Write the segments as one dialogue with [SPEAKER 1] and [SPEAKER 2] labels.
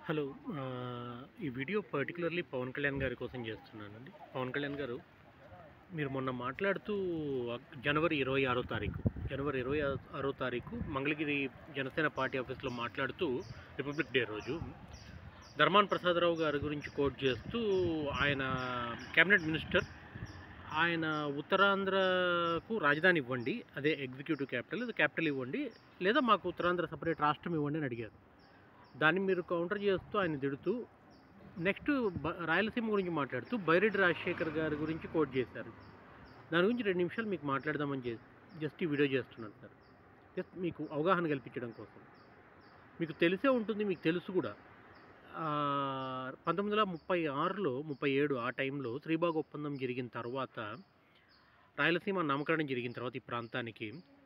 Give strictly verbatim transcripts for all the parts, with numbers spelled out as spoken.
[SPEAKER 1] Hello. ఆహ్, ఈ video particularly Pawan Kalyan గారి కోసం చేస్తున్నానండి. పవన్ కళ్యాణ్ గారు, మీరు మొన్న మాట్లాడుతూ అక్ జనవరి ఇరవై ఆరో తారీఖు, జనవరి ఇరవై ఆరో తారీఖు మంగళగిరి జనసేన పార్టీ ఆఫీస్‌లో మాట్లాడుతూ రిపబ్లిక్ డే రోజు ధర్మాన ప్రసాదరావు గారి గురించి కోట్ చేస్తూ ఆయన క్యాబినెట్ మినిస్టర్, ఆయన ఉత్తరాంధ్రకు రాజధాని ఇవ్వండి, అదే ఎగ్జిక్యూటివ్ క్యాపిటల్, అది క్యాపిటల్ ఇవ్వండి, లేదా మాకు ఉత్తరాంధ్ర సెపరేట్ రాష్ట్రం ఇవ్వండి అని అడిగారు. దాన్ని మీరు కౌంటర్ చేస్తూ ఆయన తిడుతూ నెక్స్ట్ బ రాయలసీమ గురించి మాట్లాడుతూ బైరెడ్డి రాజశేఖర్ గారి గురించి కోట్ చేశారు. దాని గురించి రెండు నిమిషాలు మీకు మాట్లాడదామని చేసి జస్ట్ ఈ వీడియో చేస్తున్నాను సార్. జస్ట్ మీకు అవగాహన కల్పించడం కోసం. మీకు తెలిసే ఉంటుంది, మీకు తెలుసు కూడా. పంతొమ్మిది వందల ముప్పై ఆరులో ముప్పై ఏడు ఆ టైంలో శ్రీబాగ్ ఒప్పందం జరిగిన తర్వాత, రాయలసీమ నామకరణం జరిగిన తర్వాత ఈ ప్రాంతానికి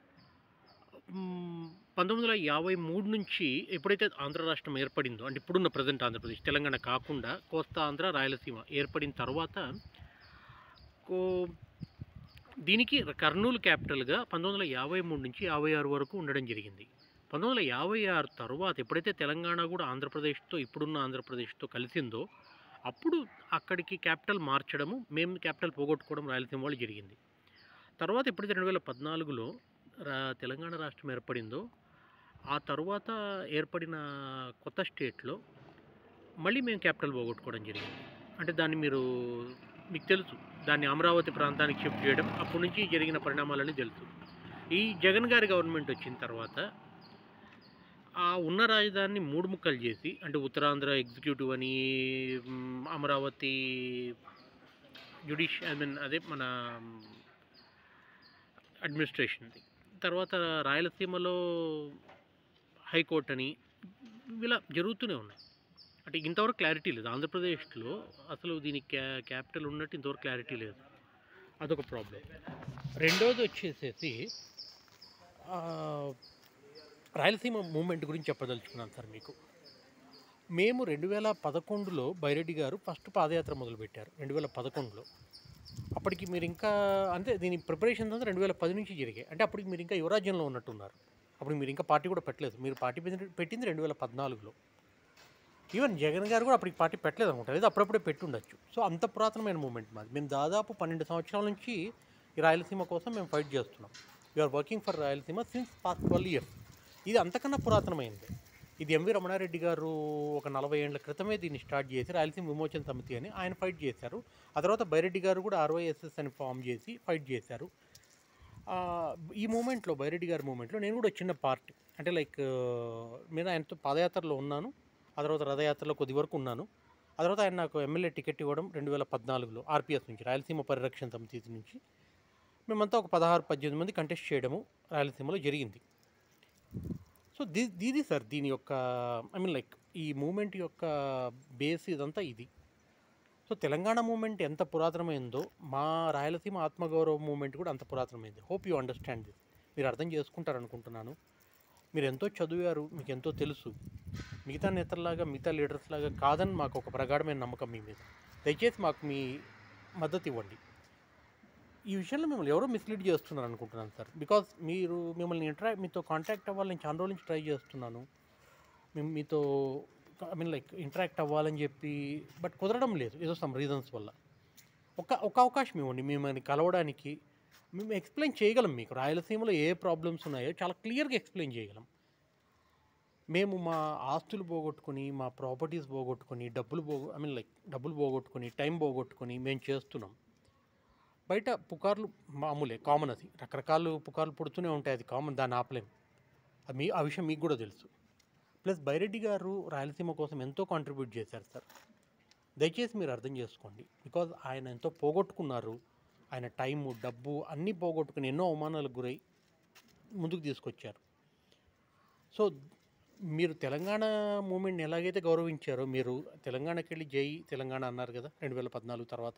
[SPEAKER 1] పంతొమ్మిది వందల యాభై మూడు నుంచి ఎప్పుడైతే ఆంధ్ర రాష్ట్రం ఏర్పడిందో, అంటే ఇప్పుడున్న ప్రజెంట్ ఆంధ్రప్రదేశ్, తెలంగాణ కాకుండా కోస్తా ఆంధ్ర, రాయలసీమ ఏర్పడిన తర్వాత కో దీనికి కర్నూలు క్యాపిటల్గా పంతొమ్మిది వందల యాభై మూడు నుంచి యాభై ఆరు వరకు ఉండడం జరిగింది. పంతొమ్మిది వందల యాభై ఆరు తర్వాత ఎప్పుడైతే తెలంగాణ కూడా ఆంధ్రప్రదేశ్తో, ఇప్పుడున్న ఆంధ్రప్రదేశ్తో కలిసిందో, అప్పుడు అక్కడికి క్యాపిటల్ మార్చడము, మేము క్యాపిటల్ పోగొట్టుకోవడం రాయలసీమ వాళ్ళు జరిగింది. తర్వాత ఎప్పుడైతే రెండు వేల పద్నాలుగులో రా తెలంగాణ రాష్ట్రం ఏర్పడిందో, ఆ తర్వాత ఏర్పడిన కొత్త స్టేట్లో మళ్ళీ మేము క్యాపిటల్ పోగొట్టుకోవడం జరిగింది. అంటే దాన్ని మీరు మీకు తెలుసు, దాన్ని అమరావతి ప్రాంతానికి షిఫ్ట్ చేయడం, అప్పటి నుంచి జరిగిన పరిణామాలని తెలుసు. ఈ జగన్ గారి గవర్నమెంట్ వచ్చిన తర్వాత ఆ ఉన్న రాజధానిని మూడు ముక్కలు చేసి, అంటే ఉత్తరాంధ్ర ఎగ్జిక్యూటివ్ అని, అమరావతి జ్యుడిష్ ఐ మీన్ అదే మన అడ్మినిస్ట్రేషన్ది, తర్వాత రాయలసీమలో హైకోర్టు అని, ఇలా జరుగుతూనే ఉన్నాయి. అంటే ఇంతవరకు క్లారిటీ లేదు ఆంధ్రప్రదేశ్లో, అసలు దీనికి క్యా క్యాపిటల్ ఉన్నట్టు ఇంతవరకు క్లారిటీ లేదు. అదొక ప్రాబ్లం. రెండోది వచ్చేసేసి రాయలసీమ మూమెంట్ గురించి చెప్పదలుచుకున్నాను సార్ మీకు. మేము రెండు వేల పదకొండులో బైరెడ్డి గారు ఫస్ట్ పాదయాత్ర మొదలుపెట్టారు, రెండు వేల పదకొండులో. అప్పటికి మీరు ఇంకా అంటే దీని ప్రిపరేషన్స్ అంతా రెండు వేల పది నుంచి జరిగాయి. అంటే అప్పటికి మీరు ఇంకా యువరాజ్యంలో ఉన్నట్టున్నారు. అప్పుడు మీరు ఇంకా పార్టీ కూడా పెట్టలేదు. మీరు పార్టీ పెట్టింది రెండు వేల పద్నాలుగులో. ఈవెన్ జగన్ గారు కూడా అప్పటికి పార్టీ పెట్టలేదు అనుకుంటారు, లేదా అప్పుడప్పుడే పెట్టుండొచ్చు. సో అంత పురాతనమైన మూమెంట్ మాది. మేము దాదాపు పన్నెండు సంవత్సరాల నుంచి ఈ రాయలసీమ కోసం మేము ఫైట్ చేస్తున్నాం. We're working for Rayalaseema since past twelve years. ఇది అంతకన్నా పురాతనమైంది. ఇది ఎంవి రమణారెడ్డి గారు ఒక నలభై ఏళ్ల క్రితమే దీన్ని స్టార్ట్ చేసి రాయలసీమ విమోచన సమితి అని ఆయన ఫైట్ చేశారు. ఆ తర్వాత బైరెడ్డి గారు కూడా ఆర్వైఎస్ఎస్ అని ఫామ్ చేసి ఫైట్ చేశారు. ఈ మూమెంట్లో, బైరెడ్డి గారి మూమెంట్లో నేను కూడా చిన్న పార్ట్, అంటే లైక్ నేను ఆయనతో పాదయాత్రలో ఉన్నాను, ఆ తర్వాత రథయాత్రలో కొద్ది వరకు ఉన్నాను. ఆ తర్వాత ఆయన నాకు ఎమ్మెల్యే టికెట్ ఇవ్వడం రెండు వేల పద్నాలుగులో ఆర్పిఎస్ నుంచి, రాయలసీమ పరిరక్షణ సమితి నుంచి మేమంతా ఒక పదహారు పద్దెనిమిది మంది కంటెస్ట్ చేయడము రాయలసీమలో జరిగింది. సో దీ దీది సార్ దీని యొక్క ఐ మీన్ లైక్ ఈ మూమెంట్ యొక్క బేస్ ఇదంతా ఇది. సో తెలంగాణ మూమెంట్ ఎంత పురాతనమైందో, మా రాయలసీమ ఆత్మగౌరవ మూమెంట్ కూడా అంత పురాతనమైంది. Hope you understand this. మీరు అర్థం చేసుకుంటారనుకుంటున్నాను. మీరు ఎంతో చదివారు, మీకు ఎంతో తెలుసు. మిగతా నేతల్లాగా, మిగతా లీడర్స్ లాగా కాదని మాకు ఒక ప్రగాఢమైన నమ్మకం మీ మీద. దయచేసి మాకు మీ మద్దతు ఇవ్వండి. ఈ విషయంలో మిమ్మల్ని ఎవరో మిస్లీడ్ చేస్తున్నారు అనుకుంటున్నాను సార్. బికాజ్ మీరు మిమ్మల్ని ఇంటరాక్ట్ మీతో కాంటాక్ట్ అవ్వాలని నేను చాలా రోజుల నుంచి ట్రై చేస్తున్నాను. మేము మీతో ఐ మీన్ లైక్ ఇంటరాక్ట్ అవ్వాలని చెప్పి, బట్ కుదరడం లేదు ఏదో సమ్ రీజన్స్ వల్ల. ఒక ఒక అవకాశం ఇవ్వండి మిమ్మల్ని కలవడానికి. మేము ఎక్స్ప్లెయిన్ చేయగలం మీకు, రాయలసీమలో ఏ ప్రాబ్లమ్స్ ఉన్నాయో చాలా క్లియర్గా ఎక్స్ప్లెయిన్ చేయగలం. మేము మా ఆస్తులు పోగొట్టుకొని, మా ప్రాపర్టీస్ పోగొట్టుకొని, డబ్బులు పోగొ ఐ మీన్ లైక్ డబ్బులు పోగొట్టుకొని, టైం పోగొట్టుకొని మేము చేస్తున్నాం. బయట పుకార్లు మామూలే, కామన్. అది రకరకాల పుకార్లు పుడుతూనే ఉంటాయి, అది కామన్, దాన్ని ఆపలేము. అది మీ ఆ విషయం మీకు కూడా తెలుసు. ప్లస్ బైరెడ్డి గారు రాయలసీమ కోసం ఎంతో కాంట్రిబ్యూట్ చేశారు సార్. దయచేసి మీరు అర్థం చేసుకోండి. బికాజ్ ఆయన ఎంతో పోగొట్టుకున్నారు. ఆయన టైము, డబ్బు అన్నీ పోగొట్టుకుని ఎన్నో అవమానాలకు గురై ముందుకు తీసుకొచ్చారు. సో మీరు తెలంగాణ మూమెంట్ని ఎలాగైతే గౌరవించారో, మీరు తెలంగాణకి వెళ్ళి జై తెలంగాణ అన్నారు కదా రెండు వేల పద్నాలుగు తర్వాత,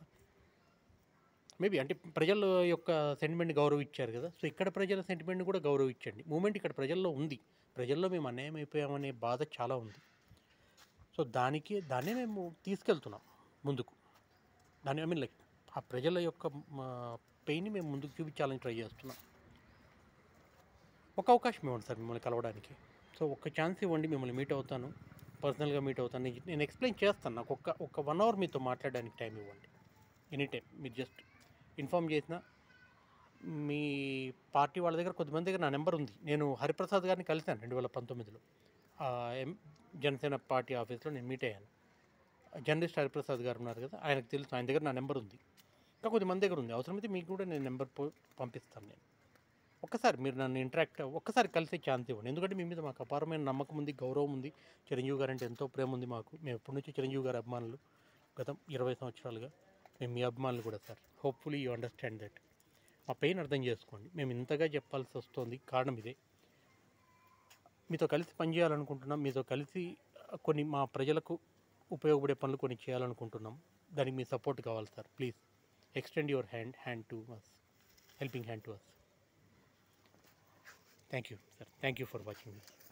[SPEAKER 1] మేబీ అంటే ప్రజల యొక్క సెంటిమెంట్ని గౌరవించారు కదా. సో ఇక్కడ ప్రజల సెంటిమెంట్ని కూడా గౌరవించండి. మూమెంట్ ఇక్కడ ప్రజల్లో ఉంది. ప్రజల్లో మేము అన్యాయం అయిపోయామనే బాధ చాలా ఉంది. సో దానికి దాన్నే మేము తీసుకెళ్తున్నాం ముందుకు. దాన్ని ఐ మీన్ లైక్ ఆ ప్రజల యొక్క పెయిన్ని మేము ముందుకు చూపించాలని ట్రై చేస్తున్నాం. ఒక అవకాశం ఇవ్వండి సార్ మిమ్మల్ని కలవడానికి. సో ఒక్క ఛాన్స్ ఇవ్వండి, మిమ్మల్ని మీట్ అవుతాను. పర్సనల్గా మీట్ అవుతాను. నేను నేను ఎక్స్ప్లెయిన్ చేస్తాను. నాకు ఒక్క ఒక వన్ అవర్ మీతో మాట్లాడడానికి టైం ఇవ్వండి. ఎనీ టైం మీరు జస్ట్ ఇన్ఫామ్ చేసిన మీ పార్టీ వాళ్ళ దగ్గర కొద్దిమంది దగ్గర నా నెంబర్ ఉంది. నేను హరిప్రసాద్ గారిని కలిశాను రెండు వేల పంతొమ్మిదిలో ఎం జనసేన పార్టీ ఆఫీస్లో నేను మీట్ అయ్యాను. జర్నలిస్ట్ హరిప్రసాద్ గారు ఉన్నారు కదా, ఆయనకు తెలుసు, ఆయన దగ్గర నా నెంబర్ ఉంది. ఇంకా కొద్దిమంది దగ్గర ఉంది. అవసరమైతే మీకు కూడా నేను నెంబర్ పంపిస్తాను. నేను ఒక్కసారి మీరు నన్ను ఇంటరాక్ట్ ఒక్కసారి కలిసే ఛాన్స్ ఇవ్వండి. ఎందుకంటే మీ మీద మాకు అపారమైన నమ్మకం ఉంది, గౌరవం ఉంది. చిరంజీవి గారు అంటే ఎంతో ప్రేమ ఉంది మాకు. మేము ఎప్పటి నుంచి చిరంజీవి గారి అభిమానులు, గత ఇరవై సంవత్సరాలుగా మేము మీ అభిమానులు కూడా sir. Hopefully you understand that. మా పెయిన్ అర్థం చేసుకోండి. మేము ఇంతగా చెప్పాల్సి వస్తుంది, కారణం ఇదే. మీతో కలిసి పనిచేయాలనుకుంటున్నాం. మీతో కలిసి కొన్ని మా ప్రజలకు ఉపయోగపడే పనులు కొన్ని చేయాలనుకుంటున్నాం. దానికి మీ సపోర్ట్ కావాలి sir. Please extend your hand hand to us, helping hand to us. Thank you sir. Thank you for watching this.